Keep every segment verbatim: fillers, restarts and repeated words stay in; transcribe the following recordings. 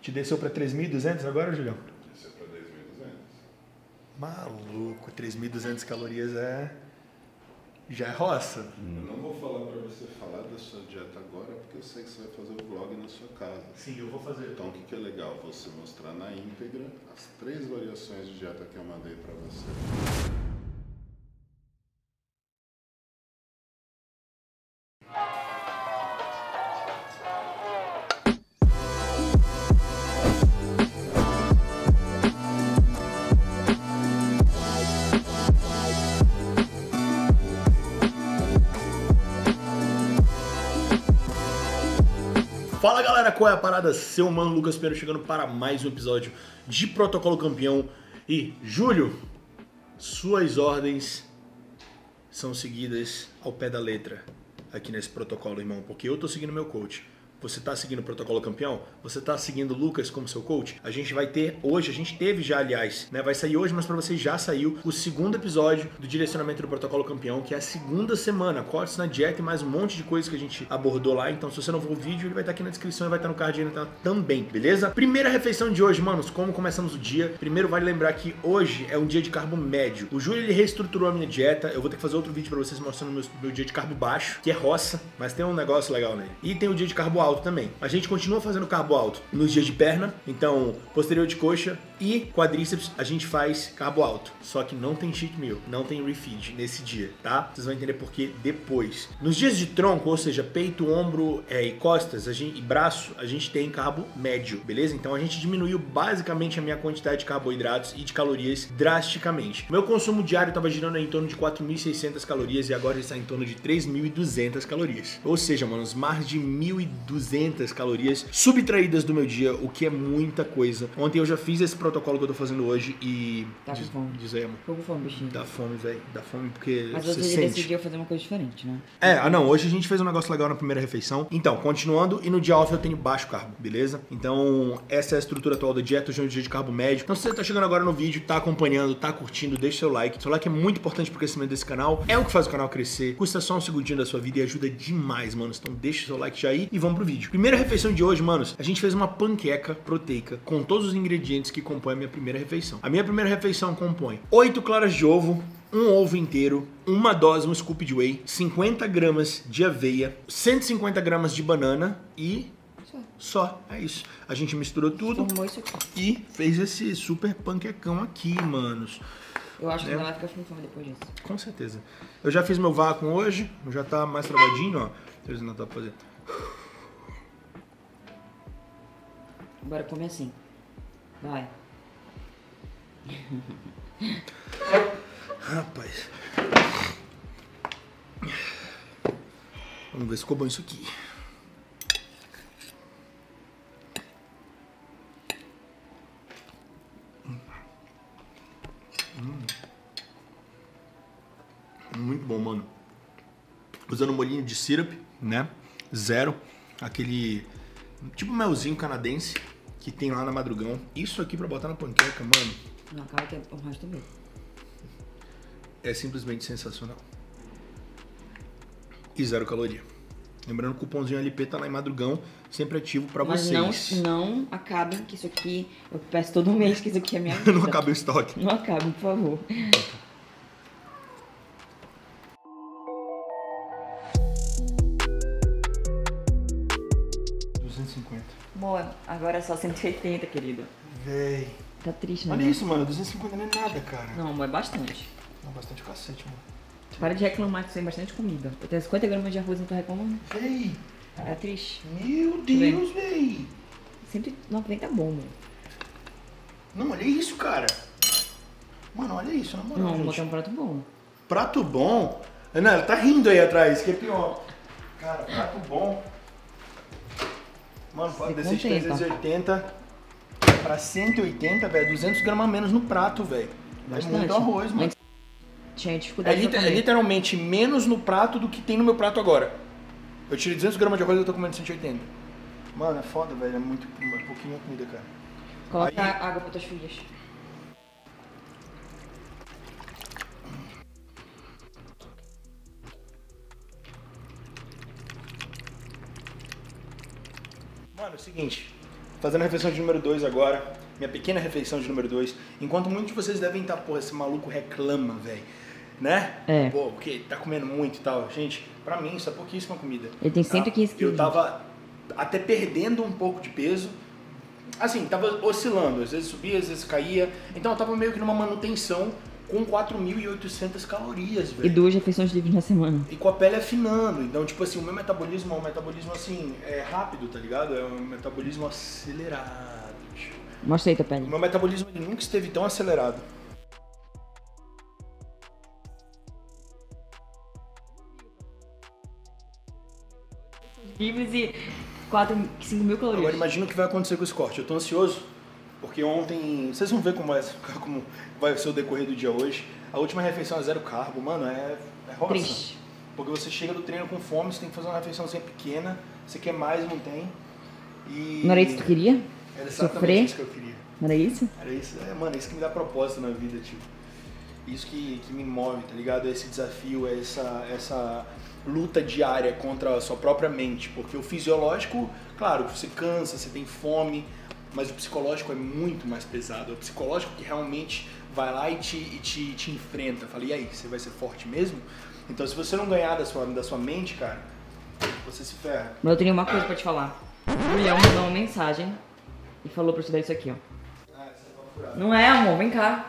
Te desceu pra três mil e duzentos agora, Julião? Desceu pra dois mil e duzentos. Maluco, três mil e duzentas calorias é... já é roça. Eu não vou falar pra você falar da sua dieta agora, porque eu sei que você vai fazer o vlog na sua casa. Sim, eu vou fazer. Então o que, que é legal? Você mostrar na íntegra as três variações de dieta que eu mandei pra você. Fala galera, qual é a parada? Seu mano Lucas Pinheiro chegando para mais um episódio de Protocolo Campeão. E, Júlio, suas ordens são seguidas ao pé da letra aqui nesse protocolo, irmão, porque eu tô seguindo meu coach. Você tá seguindo o Protocolo Campeão? Você tá seguindo o Lucas como seu coach? A gente vai ter hoje, a gente teve já, aliás, né? Vai sair hoje, mas pra vocês já saiu o segundo episódio do direcionamento do Protocolo Campeão, que é a segunda semana, cortes na dieta e mais um monte de coisas que a gente abordou lá. Então, se você não viu o vídeo, ele vai estar aqui na descrição e vai estar no card aí também, beleza? Primeira refeição de hoje, manos, como começamos o dia? Primeiro, vale lembrar que hoje é um dia de carbo médio. O Júlio, ele reestruturou a minha dieta. Eu vou ter que fazer outro vídeo pra vocês mostrando o meu, meu dia de carbo baixo, que é roça, mas tem um negócio legal nele. E tem o dia de carbo alto também. A gente continua fazendo carbo alto nos dias de perna, então posterior de coxa e quadríceps a gente faz carbo alto. Só que não tem cheat meal, não tem refeed nesse dia, tá? Vocês vão entender por que depois. Nos dias de tronco, ou seja, peito, ombro é, e costas a gente, e braço, a gente tem carbo médio, beleza? Então a gente diminuiu basicamente a minha quantidade de carboidratos e de calorias drasticamente. Meu consumo diário estava girando em torno de quatro mil e seiscentas calorias e agora ele está em torno de três mil e duzentas calorias. Ou seja, mano, mais de mil e duzentas calorias subtraídas do meu dia, o que é muita coisa. Ontem eu já fiz esse protocolo que eu tô fazendo hoje e... Tá com diz, fome. Diz aí, amor. Tô com fome, bichinho. Dá fome, velho. Dá fome porque Mas você você sente. decidiu fazer uma coisa diferente, né? É, ah não, hoje a gente fez um negócio legal na primeira refeição. Então, continuando, e no dia off eu tenho baixo carbo, beleza? Então, essa é a estrutura atual da dieta, hoje é um dia de carbo médio. Então, se você tá chegando agora no vídeo, tá acompanhando, tá curtindo, deixa seu like. Seu like é muito importante pro crescimento desse canal, é o que faz o canal crescer, custa só um segundinho da sua vida e ajuda demais, manos. Então, deixa seu like já aí e vamos pro vídeo. Primeira refeição de hoje, manos, a gente fez uma panqueca proteica com todos os ingredientes que compõem a minha primeira refeição. A minha primeira refeição compõe oito claras de ovo, um ovo inteiro, uma dose, um scoop de whey, cinquenta gramas de aveia, cento e cinquenta gramas de banana e Só. só, é isso. A gente misturou tudo Formou isso aqui. e fez esse super panquecão aqui, manos. Eu acho que É. não vai ficar com fome depois disso. Com certeza. Eu já fiz meu vácuo hoje, já tá mais travadinho, ó. Eles não dá pra fazer. Bora comer assim. Vai. Rapaz. Vamos ver se ficou bom isso aqui. Hum. Muito bom, mano. Usando um molhinho de syrup, né? Zero. Aquele tipo melzinho canadense que tem lá na Madrugão. Isso aqui pra botar na panqueca, mano, Não, acaba que é o resto mesmo. é simplesmente sensacional. E zero caloria. Lembrando que o cupomzinho L P tá lá em Madrugão, sempre ativo pra Mas vocês. não, não acabem que isso aqui... Eu peço todo mês que isso aqui é minha vida. Não acaba o estoque. Não acabem, por favor. duzentos e cinquenta. Boa, agora é só cento e oitenta, querido. Véi. Tá triste, né? Olha isso, mano. duzentos e cinquenta não é nada, cara. Não, amor, é bastante. Não, bastante cacete, mano. Para de reclamar que você tem bastante comida. Eu tenho cinquenta gramas de arroz e não tô reclamando. Véi. É triste. Meu Deus, véi. cento e noventa é bom, mano. Não, olha isso, cara. Mano, olha isso, na moral, Não, gente. botar um prato bom. Prato bom? Não, ela tá rindo aí atrás, que é pior. Cara, prato bom. Mano, pode Se descer de contenta. trezentos e oitenta pra cento e oitenta, velho. duzentos gramas a menos no prato, velho. É Bastante. muito arroz, mano. Antes tinha É, dificuldade liter- pra é comer. literalmente menos no prato do que tem no meu prato agora. Eu tirei duzentos gramas de arroz e eu tô comendo cento e oitenta. Mano, é foda, velho. É muito, é pouquinho comida, cara. Coloca Aí- água para tuas filhas. Mano, é o seguinte. fazendo a refeição de número dois agora, minha pequena refeição de número dois. Enquanto muitos de vocês devem estar, pô, esse maluco reclama, velho, né? É. Pô, porque tá comendo muito e tal. Gente, pra mim isso é pouquíssima comida. Ele tem cento e quinze tá? quilos. Eu tava até perdendo um pouco de peso. Assim, tava oscilando, às vezes subia, às vezes caía. Então eu tava meio que numa manutenção com quatro mil e oitocentas calorias, velho. E duas refeições livres na semana. E com a pele afinando. Então, tipo assim, o meu metabolismo é um metabolismo assim, é rápido, tá ligado? É um metabolismo acelerado, tio. Mostra aí tua O pele. meu metabolismo ele nunca esteve tão acelerado. Livres e quatro, cinco mil calorias. Agora imagina o que vai acontecer com esse corte. Eu tô ansioso, porque ontem... Vocês vão ver como, é, como vai ser o decorrer do dia hoje. A última refeição é zero carbo, mano, é, é roça. Triste. Porque você chega do treino com fome, você tem que fazer uma refeiçãozinha pequena, você quer mais, não tem. E... Não era isso que tu queria? Era exatamente Sofrer? isso que eu queria. Não era isso? Era isso, é, mano, é isso que me dá propósito na vida, tipo. Isso que, que me move, tá ligado? Esse desafio, essa, essa luta diária contra a sua própria mente. Porque o fisiológico, claro, você cansa, você tem fome, mas o psicológico é muito mais pesado. É o psicológico que realmente vai lá e te, e te, te enfrenta. Fala, e aí, você vai ser forte mesmo? Então, se você não ganhar da sua, da sua mente, cara, você se ferra. Mas eu tenho uma coisa pra te falar. O Julião mandou uma mensagem e falou pra eu te dar isso aqui, ó. Ah, você tá furado. Não é, amor, vem cá.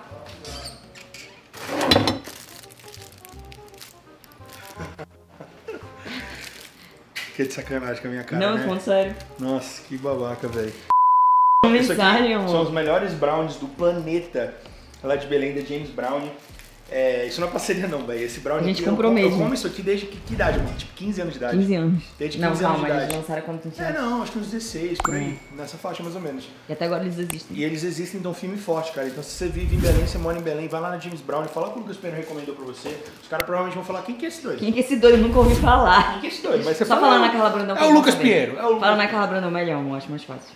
Que de sacanagem com a minha cara, Não, né? falando sério. Nossa, que babaca, velho. Uma Isso aqui mensagem, amor. são os melhores brownies do planeta. Lá de Belém, da James Brown. É, isso não é parceria não, velho. Esse brownie A gente aqui, comprou eu, mesmo. Eu como isso aqui desde que, que idade, mano? Tipo quinze anos de idade. quinze anos. Desde Não, quinze calma, anos de eles idade. lançaram quando tu tinha... É, não, acho que uns dezesseis, por aí. Hum. Nessa faixa, mais ou menos. E até agora eles existem. E eles existem, então, firme e forte, cara. Então, se você vive em Belém, você mora em Belém, vai lá na James Brown e fala o que o Lucas Pena recomendou pra você. Os caras provavelmente vão falar, quem que é esse doido? Quem que é esse doido? Eu nunca ouvi falar. Quem que é esse doido? Mas você Só fala, falar na Carla Brandão. É pra o eu Lucas saber. Pinheiro. É o Lucas Fala na Carla Brandão, melhor, eu acho mais fácil.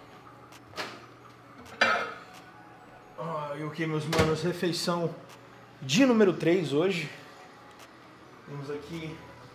Ah, e o que, meus manos? Refeição dia número três hoje. Temos aqui...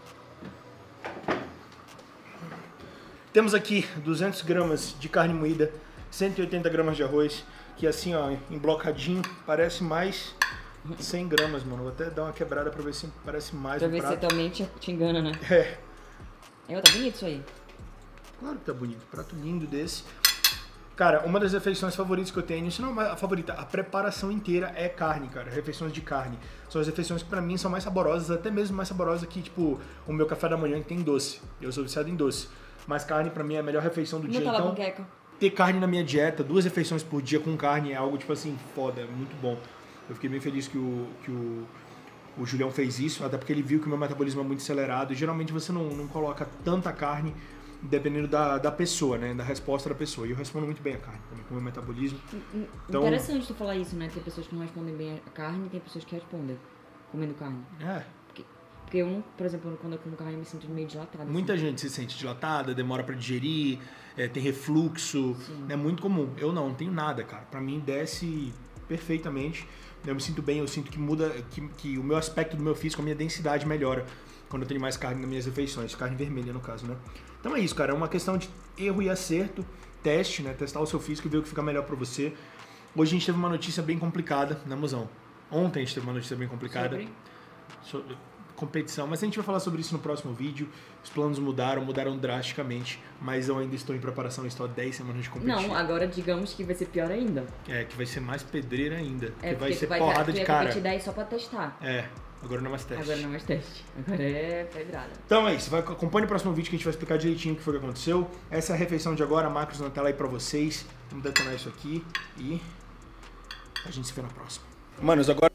Temos aqui duzentas gramas de carne moída, cento e oitenta gramas de arroz, que assim, ó, emblocadinho, parece mais cem gramas, mano. Vou até dar uma quebrada pra ver se parece mais Pra no ver se prato. tua mente te engana, né? É, É, tá bonito isso aí. claro que tá bonito. Prato lindo desse. Cara, uma das refeições favoritas que eu tenho, isso não é a favorita, a preparação inteira é carne, cara. Refeições de carne. São as refeições que pra mim são mais saborosas, até mesmo mais saborosas que, tipo, o meu café da manhã que tem doce. Eu sou viciado em doce. Mas carne pra mim é a melhor refeição do Não dia. tava Então, com queca. ter carne na minha dieta, duas refeições por dia com carne é algo, tipo assim, foda, é muito bom. Eu fiquei bem feliz que o, que o, o Julião fez isso, até porque ele viu que o meu metabolismo é muito acelerado. E geralmente você não, não coloca tanta carne, dependendo da, da pessoa, né? Da resposta da pessoa. E eu respondo muito bem a carne, também, com o meu metabolismo. Então- Interessante tu falar isso, né? Tem pessoas que não respondem bem a carne e tem pessoas que respondem comendo carne. É, Porque eu, não, por exemplo, quando eu como carne eu me sinto meio dilatada. muita gente se sente dilatada, demora pra digerir, é, tem refluxo, Sim. é muito comum. Eu não, não tenho nada, cara. Pra mim desce perfeitamente. Eu me sinto bem, eu sinto que muda, que, que o meu aspecto do meu físico, a minha densidade melhora quando eu tenho mais carne nas minhas refeições, carne vermelha no caso, né? Então é isso, cara, é uma questão de erro e acerto, teste, né? Testar o seu físico e ver o que fica melhor pra você. Hoje a gente teve uma notícia bem complicada, né, mozão? Ontem a gente teve uma notícia bem complicada. Sobre? Sobre competição, mas a gente vai falar sobre isso no próximo vídeo. Os planos mudaram, mudaram drasticamente, mas eu ainda estou em preparação, estou há dez semanas de competir. Não, agora digamos que vai ser pior ainda. É, que vai ser mais pedreira ainda, É que vai porque ser tu vai porrada tu de ia cara. competir daí só pra testar. É, agora não é mais teste. Agora não é mais teste. Agora é pedrada. Então é isso, vai, acompanhe o próximo vídeo que a gente vai explicar direitinho o que foi que aconteceu. Essa é a refeição de agora, macros na tela aí pra vocês. Vamos detonar isso aqui e a gente se vê na próxima. Manos, agora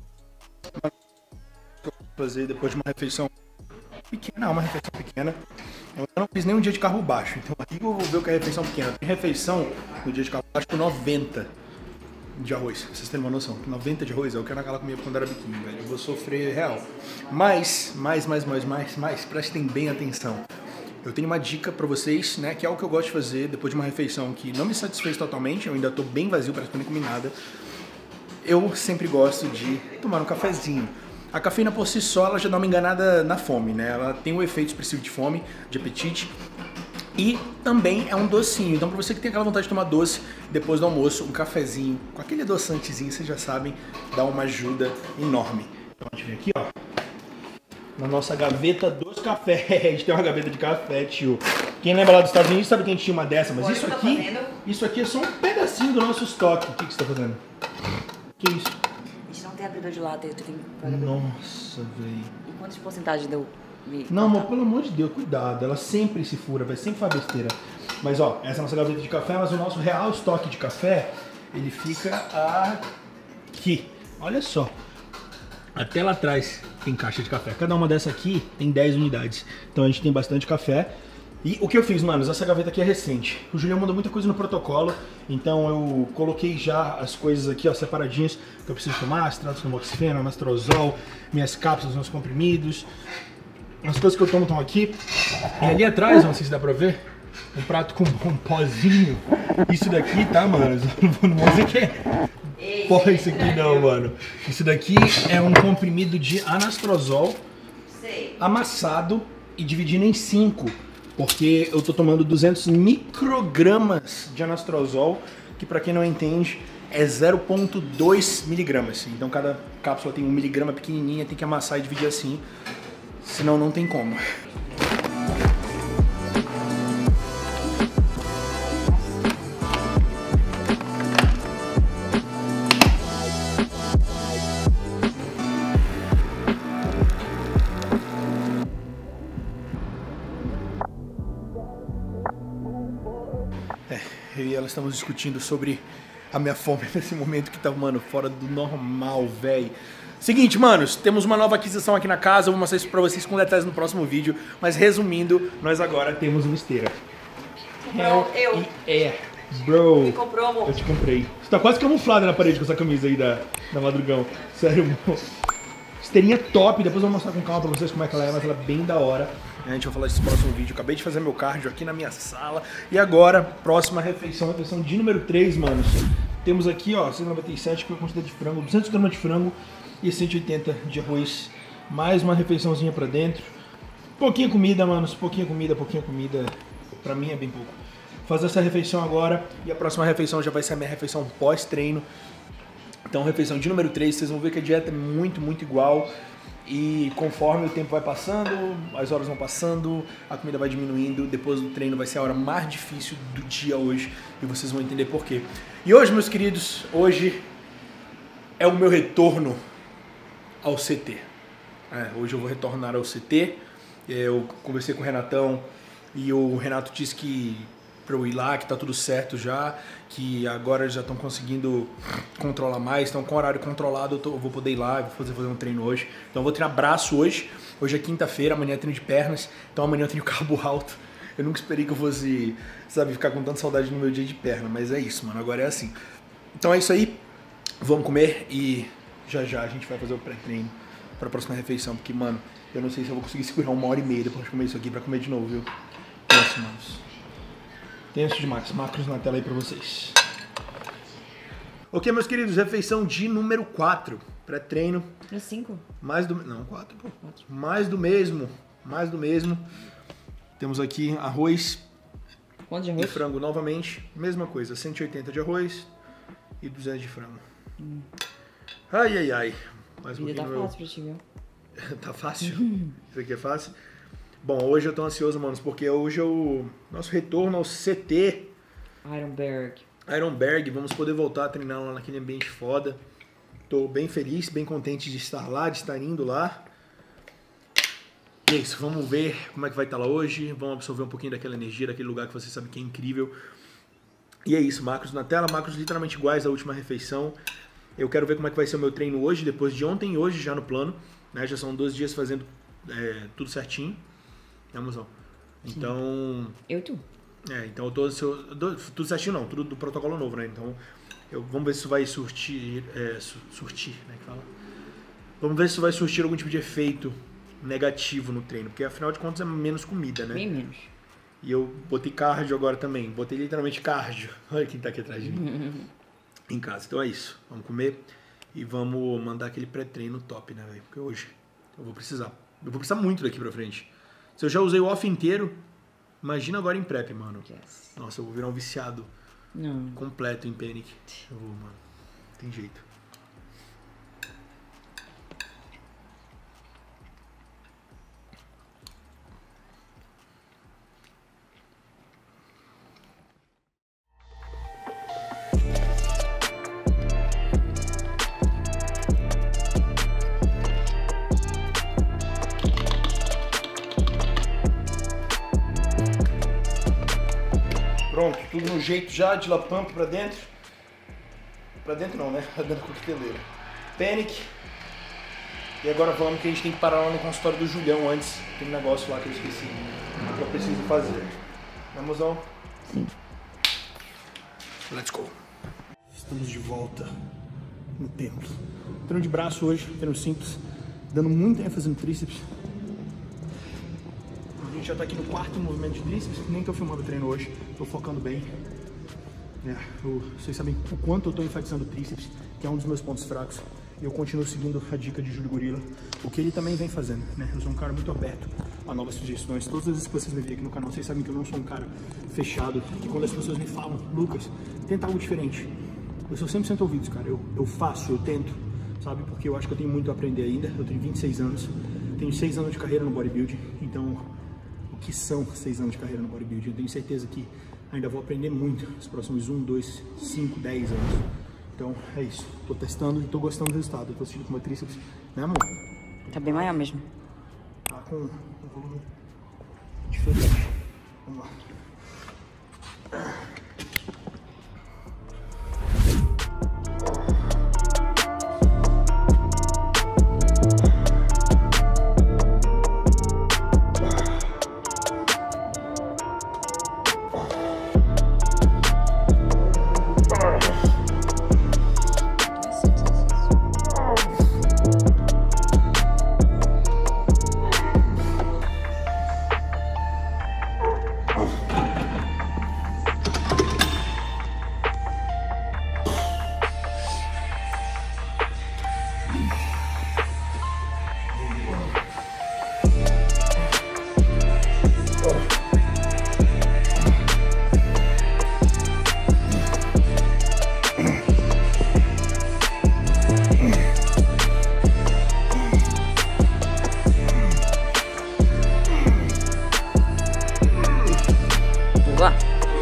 eu vou fazer depois de uma refeição pequena, uma refeição pequena. Eu não fiz nenhum dia de carbo baixo, então aqui eu vou ver o que é refeição pequena. Tem refeição no dia de carbo baixo com noventa de arroz, pra vocês terem uma noção. noventa de arroz é o que a Ana Carla comia quando era biquinho, velho. Eu vou sofrer real. Mas, mais, mais, mais, mais, mais, prestem bem atenção. Eu tenho uma dica pra vocês, né, que é algo que eu gosto de fazer depois de uma refeição que não me satisfez totalmente, eu ainda tô bem vazio, parece que eu nem comi nada. Eu sempre gosto de tomar um cafezinho. A cafeína por si só, ela já dá uma enganada na fome, né? Ela tem um efeito expressivo de fome, de apetite. E também é um docinho. Então, pra você que tem aquela vontade de tomar doce depois do almoço, um cafezinho com aquele adoçantezinho, vocês já sabem, dá uma ajuda enorme. Então, a gente vem aqui, ó, na nossa gaveta dos cafés. A gente tem uma gaveta de café, tio. Quem lembra lá dos Estados Unidos sabe que a gente tinha uma dessa, mas Olha, isso tá aqui, fazendo? isso aqui é só um pedacinho do nosso estoque. O que, que você tá fazendo? Que isso? A gente não tem abridor de lata, eu tenho que pagar. Nossa, velho. E quantas porcentagem deu? Me Não, contar? mas pelo amor de Deus, cuidado. Ela sempre se fura, vai sempre faz besteira. Mas ó, essa é a nossa gaveta de café, mas o nosso real estoque de café, ele fica aqui. Olha só. Até lá atrás tem caixa de café. Cada uma dessa aqui tem dez unidades. Então a gente tem bastante café. E o que eu fiz, manos? Essa gaveta aqui é recente. O Julião mandou muita coisa no protocolo, então eu coloquei já as coisas aqui, ó, separadinhas que eu preciso tomar, extrato de amoxicilina, anastrozol, minhas cápsulas, meus comprimidos. As coisas que eu tomo estão aqui. E ali atrás, não sei se dá pra ver, um prato com um pozinho. Isso daqui, tá, mano? Não vou dizer que é... Porra, isso aqui não, mano. Isso daqui é um comprimido de anastrozol amassado e dividindo em cinco. Porque eu tô tomando duzentos microgramas de anastrozol, que pra quem não entende é zero vírgula dois miligramas. Então cada cápsula tem um miligrama pequenininha, tem que amassar e dividir assim, senão não tem como. Eu e ela estamos discutindo sobre a minha fome nesse momento que tá, mano, fora do normal, velho. Seguinte, manos, temos uma nova aquisição aqui na casa, eu vou mostrar isso pra vocês com detalhes no próximo vídeo, mas resumindo, nós agora temos uma esteira. Comprou, eu. É, bro. Me comprou, amor. Eu te comprei. Você tá quase camuflado na parede com essa camisa aí da, da Madrugão. Sério, amor. Esteirinha top, depois eu vou mostrar com calma pra vocês como é que ela é, mas ela é bem da hora. A gente vai falar disso no próximo vídeo. Acabei de fazer meu cardio aqui na minha sala. E agora, próxima refeição, refeição de número três, manos. Temos aqui, ó, cento e noventa e sete, que é a quantidade de frango, duzentos gramas de frango e cento e oitenta de arroz. Mais uma refeiçãozinha pra dentro. Pouquinha comida, manos, pouquinha comida, pouquinha comida. Pra mim é bem pouco. Fazer essa refeição agora e a próxima refeição já vai ser a minha refeição pós-treino. Então, refeição de número três, vocês vão ver que a dieta é muito, muito igual. E conforme o tempo vai passando, as horas vão passando, a comida vai diminuindo. Depois do treino vai ser a hora mais difícil do dia hoje. E vocês vão entender por quê. E hoje, meus queridos, hoje é o meu retorno ao C T. É, hoje eu vou retornar ao C T. Eu conversei com o Renatão e o Renato disse que para eu ir lá, que tá tudo certo já, que agora já estão conseguindo controlar mais, estão com horário controlado, eu, tô, eu vou poder ir lá, vou fazer, fazer um treino hoje. Então eu vou treinar braço hoje, hoje é quinta-feira, amanhã é treino de pernas, então amanhã eu tenho carbo alto. Eu nunca esperei que eu fosse, sabe, ficar com tanta saudade no meu dia de perna, mas é isso, mano, agora é assim. Então é isso aí, vamos comer e já já a gente vai fazer o pré-treino para a próxima refeição, porque, mano, eu não sei se eu vou conseguir segurar uma hora e meia depois de comer isso aqui pra comer de novo, viu? Nossa, manos. Tenso demais. Macros na tela aí pra vocês. Ok, meus queridos, refeição de número quatro. Pré-treino. É cinco? Mais do... Não, quatro, pô. Mais do mesmo. Mais do mesmo. Temos aqui arroz. Quanto de E arroz? frango novamente. Mesma coisa. cento e oitenta de arroz e duzentos de frango. Hum. Ai, ai, ai. Mais um Vida tá pouquinho. fácil pra ti, viu? Meu... tá fácil? Isso aqui é fácil? Bom, hoje eu tô ansioso, manos, porque hoje é o nosso retorno ao C T. Ironberg. Ironberg, vamos poder voltar a treinar lá naquele ambiente foda. Tô bem feliz, bem contente de estar lá, de estar indo lá. E é isso, vamos ver como é que vai estar lá hoje. Vamos absorver um pouquinho daquela energia, daquele lugar que você sabe que é incrível. E é isso, macros na tela, macros literalmente iguais à última refeição. Eu quero ver como é que vai ser o meu treino hoje, depois de ontem e hoje já no plano. Né? Já são dois dias fazendo é, tudo certinho. Vamos lá. Então... Eu e tu? É, então eu tô... Seu, tudo certinho não, tudo do protocolo novo, né? Então, eu, vamos ver se isso vai surtir... É, su, surtir, né? Que fala? Vamos ver se isso vai surtir algum tipo de efeito negativo no treino. Porque, afinal de contas, é menos comida, né? Bem menos. E eu botei cardio agora também. Botei literalmente cardio. Olha quem tá aqui atrás de mim. Em casa. Então é isso. Vamos comer e vamos mandar aquele pré-treino top, né, velho? Porque hoje eu vou precisar. Eu vou precisar muito daqui pra frente. Se eu já usei o off inteiro, Imagina agora em prep, mano. Yes. Nossa, eu vou virar um viciado Não. completo em Panic. Eu vou, mano. Tem jeito. Pronto, tudo no jeito já, de la pump pra dentro. Pra dentro não, né? Pra dentro da coqueteleira. Panic. E agora vamos que a gente tem que parar lá no consultório do Julião antes. Tem um negócio lá que eu esqueci. Que eu preciso fazer. Vamos ao? Sim. Let's go. Estamos de volta no templo. Treino de braço hoje, treino simples. Dando muita ênfase no tríceps. A gente já tá aqui no quarto movimento de tríceps. Nem tô filmando o treino hoje. Tô focando bem. É, eu, vocês sabem o quanto eu tô enfatizando o tríceps, que é um dos meus pontos fracos. E eu continuo seguindo a dica de Júlio Gorila, o que ele também vem fazendo, né? Eu sou um cara muito aberto a novas sugestões. Todas as vezes que vocês me veem aqui no canal, vocês sabem que eu não sou um cara fechado. Que quando as pessoas me falam, Lucas, tenta algo diferente. Eu sou cem por cento ouvidos, cara. Eu, eu faço, eu tento, sabe? Porque eu acho que eu tenho muito a aprender ainda. Eu tenho vinte e seis anos, tenho seis anos de carreira no bodybuilding. Então, o que são seis anos de carreira no bodybuilding? Eu tenho certeza que ainda vou aprender muito nos próximos um, dois, cinco, dez anos. Então, é isso. Tô testando e tô gostando do resultado. Eu tô sentindo com o meu tríceps, né, amor? Tá bem maior mesmo. Tá com um volume diferente. Vamos lá. Boa.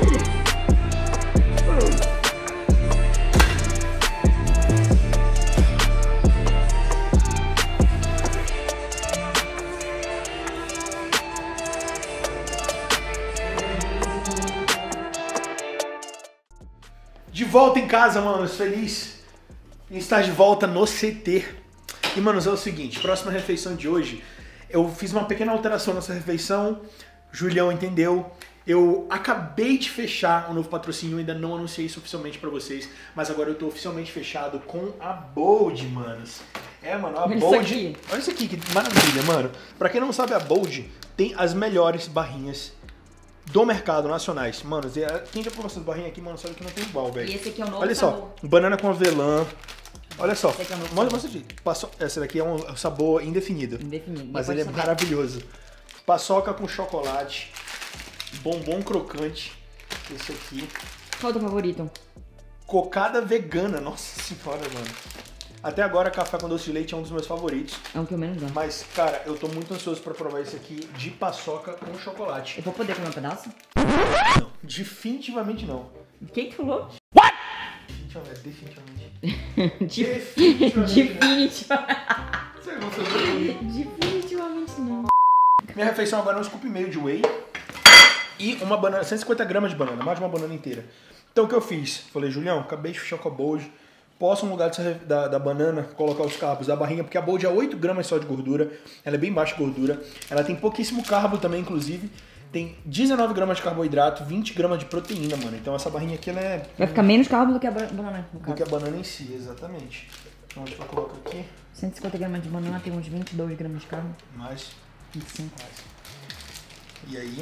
De volta em casa, manos. Feliz em estar de volta no C T. E, manos, é o seguinte. Próxima refeição de hoje, eu fiz uma pequena alteração nessa refeição. Julião entendeu. Eu acabei de fechar um novo patrocínio, ainda não anunciei isso oficialmente pra vocês, mas agora eu tô oficialmente fechado com a Bold, manos. É, mano, a Olha Bold... isso aqui. Olha isso aqui, que maravilha, mano. Pra quem não sabe, a Bold tem as melhores barrinhas do mercado nacionais. Mano, quem já provou essas barrinhas aqui, mano, sabe que não tem igual, velho. E esse aqui é o novo Olha sabor. só, banana com avelã. Olha só, Esse aqui é o novo mostra, sabor. mostra aqui. Paço... Essa daqui é um sabor indefinido. Indefinido. Mas Depois ele é saber. maravilhoso. Paçoca com chocolate. Bombom crocante. Esse aqui. Qual é o teu favorito? Cocada vegana. Nossa senhora, mano. Até agora, café com doce de leite é um dos meus favoritos. É um que eu menos gosto. Mas, cara, eu tô muito ansioso pra provar esse aqui de paçoca com chocolate. Eu vou poder comer um pedaço? Não, definitivamente não. Quem que falou? Definitivamente. Definitivamente. Definitivamente. Você gostou do... Definitivamente não. Minha refeição agora é um scoop e meio de whey e uma banana, cento e cinquenta gramas de banana, mais de uma banana inteira. Então o que eu fiz? Falei, Julião, acabei de fechar com a Bold, posso no lugar dessa, da, da banana colocar os carbos da barrinha, porque a Bold é oito gramas só de gordura, ela é bem baixa de gordura, ela tem pouquíssimo carbo também, inclusive, tem dezenove gramas de carboidrato, vinte gramas de proteína, mano. Então essa barrinha aqui, ela é... Vai ficar menos carbo do que a ba- banana, no do caso. que a banana em si, exatamente. Então a gente vai colocar aqui, cento e cinquenta gramas de banana tem uns vinte e dois gramas de carbo. mais, vinte e cinco. mais. E aí...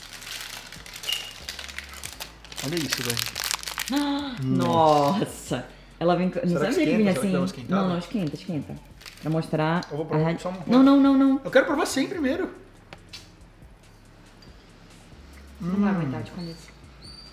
Olha isso, velho. Nossa! Ela vem. Não Será que sabia que esquenta? vinha Será que assim. dá uma esquentada? Não, não, esquenta, esquenta. Pra mostrar. Eu vou a provar radi- só um pouco. Não, não, não, não. Eu quero provar sem primeiro. Não vai aguentar de comer isso.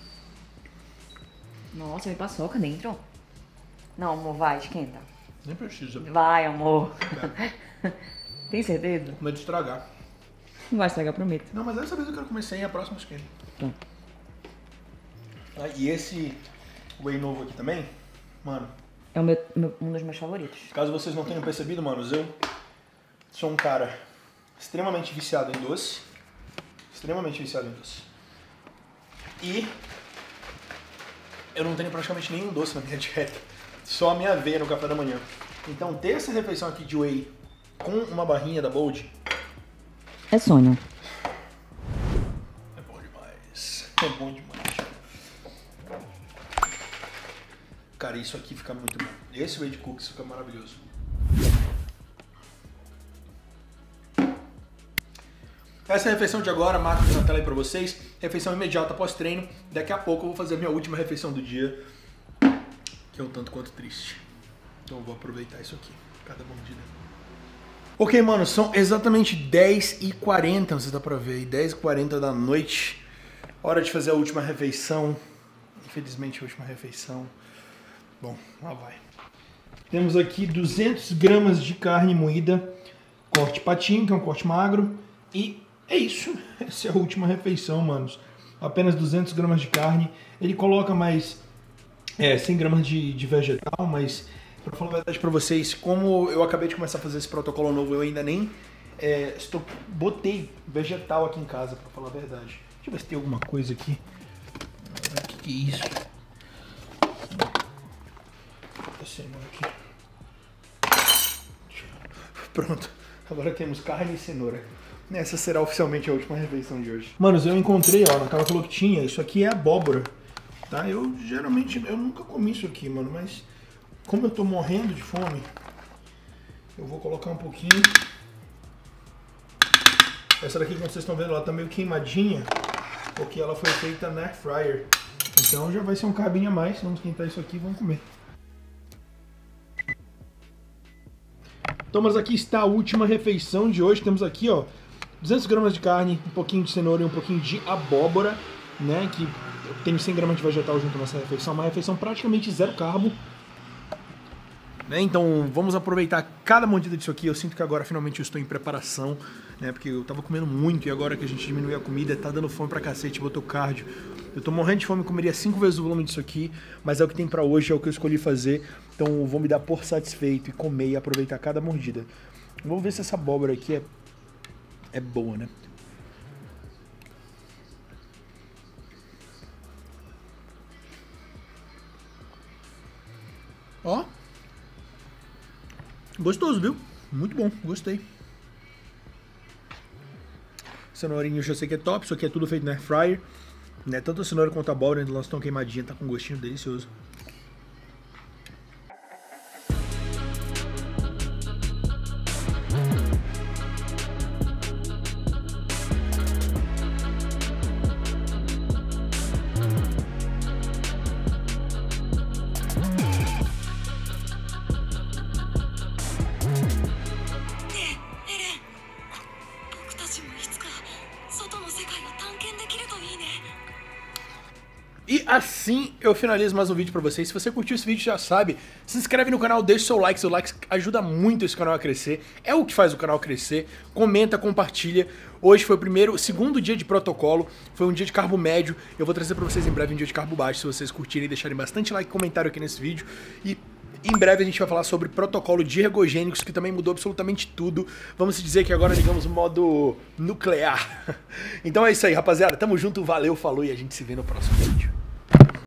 Nossa, vem paçoca dentro. Não, amor, vai, esquenta. Nem precisa. Vai, amor. É. Tem certeza? Com medo de estragar. Não vai estragar, prometo. Não, mas dessa vez eu quero comer sem a próxima esquenta. Tá. Ah, e esse whey novo aqui também, mano, É o meu, meu- um dos meus favoritos. caso vocês não tenham percebido, manos, eu sou um cara extremamente viciado em doce. Extremamente viciado em doce. E eu não tenho praticamente nenhum doce na minha dieta. Só a minha aveia no café da manhã. Então ter essa refeição aqui de whey com uma barrinha da Bold É sonho. é bom demais. É bom demais. Cara, isso aqui fica muito bom. Esse whey de cookies fica maravilhoso. Essa é a refeição de agora, marco na tela aí pra vocês. Refeição imediata após treino. Daqui a pouco eu vou fazer a minha última refeição do dia, que é um tanto quanto triste. Então eu vou aproveitar isso aqui, cada mordida. Ok, mano, são exatamente dez e quarenta, não sei se dá pra ver aí, dez e quarenta da noite. Hora de fazer a última refeição. Infelizmente a última refeição. Bom, lá vai. Temos aqui duzentos gramas de carne moída, corte patinho, que é um corte magro. E é isso. Essa é a última refeição, manos. Apenas duzentos gramas de carne. Ele coloca mais é, cem gramas de, de vegetal, mas pra falar a verdade pra vocês, como eu acabei de começar a fazer esse protocolo novo, eu ainda nem é, estou, botei vegetal aqui em casa, pra falar a verdade. Deixa eu ver se tem alguma coisa aqui. O que, que é isso? Aqui. Pronto, agora temos carne e cenoura. Essa será oficialmente a última refeição de hoje. Manos, eu encontrei, ó, na cara falou que tinha, isso aqui é abóbora, tá? Eu geralmente, eu nunca comi isso aqui, mano, mas como eu tô morrendo de fome, eu vou colocar um pouquinho. Essa daqui, como vocês estão vendo, ela tá meio queimadinha, porque ela foi feita na air fryer. Então já vai ser um carbinho a mais, vamos esquentar isso aqui e vamos comer. Então, mas aqui está a última refeição de hoje. Temos aqui, ó, duzentas gramas de carne, um pouquinho de cenoura e um pouquinho de abóbora, né? Que eu tenho cem gramas de vegetal junto nessa refeição. Uma refeição praticamente zero carbo. Né? Então, vamos aproveitar cada mordida disso aqui. Eu sinto que agora finalmente eu estou em preparação, né? Porque eu tava comendo muito e agora que a gente diminuiu a comida, tá dando fome pra cacete, botou cardio. Eu tô morrendo de fome, comeria cinco vezes o volume disso aqui, mas é o que tem pra hoje, é o que eu escolhi fazer. Então vou me dar por satisfeito e comer e aproveitar cada mordida. Vamos ver se essa abóbora aqui é, é boa, né? Ó. Gostoso, viu? Muito bom, gostei. Cenourinha eu já sei que é top, isso aqui é tudo feito na air fryer. Né? Tanto a cenoura quanto a abóbora, elas estão queimadinhas, tá com um gostinho delicioso. E assim eu finalizo mais um vídeo pra vocês. Se você curtiu esse vídeo, já sabe, se inscreve no canal, deixa seu like, seu like ajuda muito esse canal a crescer, é o que faz o canal crescer. Comenta, compartilha. Hoje foi o primeiro, o segundo dia de protocolo, foi um dia de carbo médio. Eu vou trazer pra vocês em breve um dia de carbo baixo, se vocês curtirem e deixarem bastante like e comentário aqui nesse vídeo. E em breve a gente vai falar sobre protocolo de ergogênicos, que também mudou absolutamente tudo. Vamos dizer que agora ligamos o modo nuclear. Então é isso aí, rapaziada. Tamo junto, valeu, falou e a gente se vê no próximo vídeo.